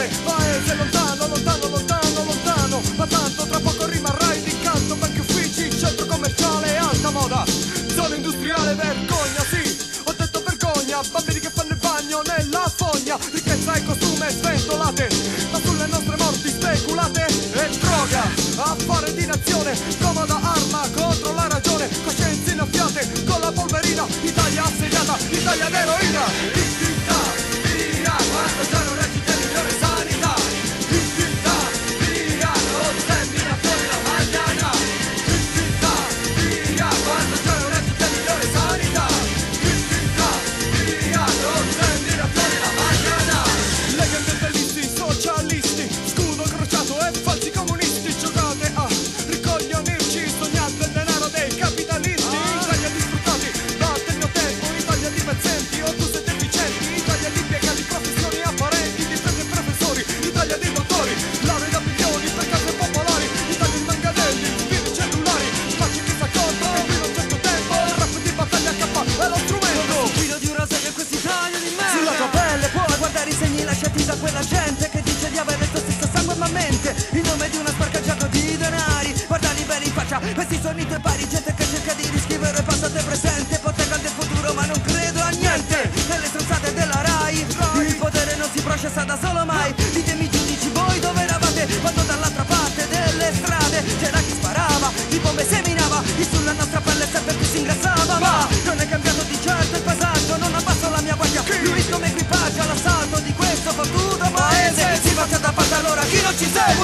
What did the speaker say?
cuore. Paese lontano, lontano, lontano, lontano, ma tanto tra poco rimarrai d'incanto. Banchi, uffici, centro commerciale, alta moda, zona industriale, vergogna, sì, ho detto vergogna. Bambini che fanno il bagno nella fogna, ricchezza e costume sventolate, ma sulle nostre morti speculate. E droga, affare di nazione, comoda arma contro la ragione, coscienze innaffiate con la polverina, Italia assediata, Italia d'eroina. Dignità, via, quando già non recita migliore sanità. Dignità, via, non seminazione la magliana. Dignità, via, quando già non recita migliore sanità. Dignità, via, non seminazione la magliana. Lega ambientalisti, socialisti, scudo crociato e falsi comunisti, giocate a ricoglionirci, sognate il denaro dei capitalisti. Italia di sfruttati, batte il mio tempo, Italia di pezzenti, ottusi e deficienti, Italia di piegati, professioni apparenti, di preti e professori, Italia di dottori, lauree da milioni per case popolari, Italia di manganelli, fili cellulari, facci chi sa contro, che qui non c'è più tempo, il rap di battaglia K è lo strumento. Filo di un rosario e questi taglio di merda. Sulla tua pelle puoi guardare i segni lasciati da quella gente che dice di avere il tuo stesso sangue ma mente in nome di una sporca gioco di denari. Guardali bene in faccia, questi sono i tuoi pari, gente che cerca di riscrivere passato e presente, ipoteca del futuro ma non credo a niente. Nelle stronzate della Rai, il potere non si processa da solo mai. Ditemi giudici voi dove eravate quando dall'altra parte delle strade c'era chi sparava, chi bombe seminava, chi sulla nostra pelle sempre più si ingrassava. Ma non è cambiato di certo il paesaggio, non abbasso la mia guardia, lui come equipaggio all'assalto di questo fottuto paese. Si faccia da parte allora chi non ci segue.